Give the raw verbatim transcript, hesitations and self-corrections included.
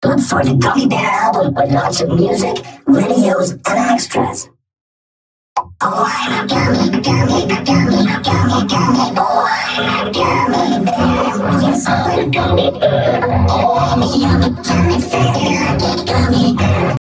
Look for the Gummy Bear album with lots of music, videos, and extras. Oh, I'm a gummy, gummy, gummy, gummy, gummy. Oh, I'm a gummy bear. Yes, I'm a gummy bear. Oh, I'm a yummy, yummy, fat, gummy bear.